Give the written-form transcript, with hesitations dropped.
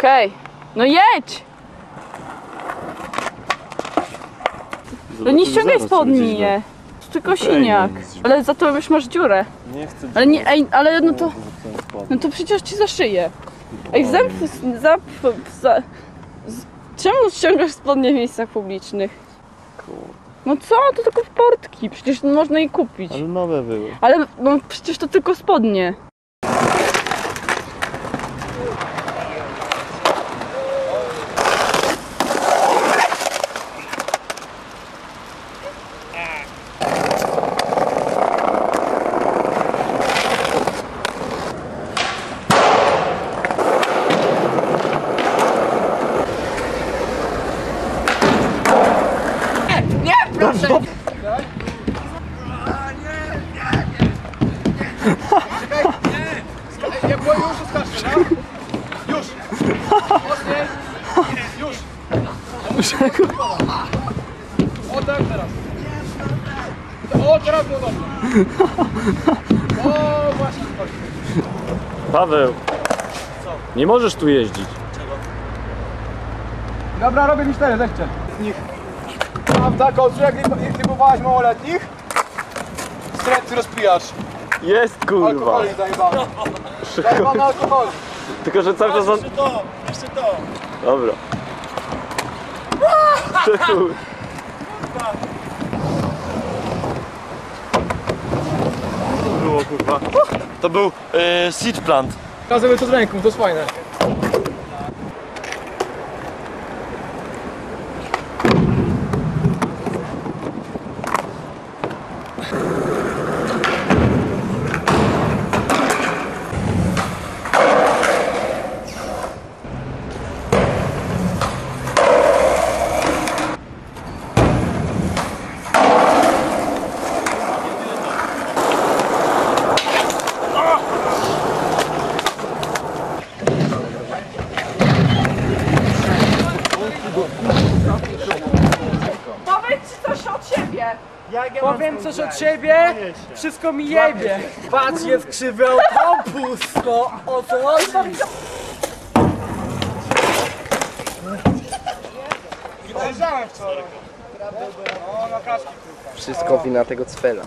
Okej. No jedź! No nie ściągaj spodni, je. Tylko siniak. Ale za to już masz dziurę. Nie chcę. Ale nie, ej, ale no to... No to przecież ci zaszyję. Ej, czemu ściągasz spodnie w miejscach publicznych? No co? To tylko w portki. Przecież można je kupić. Ale nowe były. Ale no przecież to tylko spodnie. Proszę! Czekaj! Nie! Jak było już, uskarżę, no? Już! Mocniej! Już! O tak teraz! O, teraz było dobrze! O, właśnie! Paweł! Co? Nie możesz tu jeździć. Dobra, robię mi 4, lechcie. Prawda, Kocu, jak próbowałeś małoletnich? Stretny rozpijasz. Jest, kurwa. Alkoholi zajebany. Zajebany alkohol. Tylko, że cały czas on... Jeszcze to, jeszcze to. Dobra. To było, kurwa. To był seed plant. Razem to z ręką, to jest fajne. Powiedz coś od siebie. Powiem coś od siebie, wszystko mi jebie. Patrz, jest krzywy autobus, to o co chodzi? Zajrzałem wczoraj. O, na kaczki. Wszystko wina tego cwela.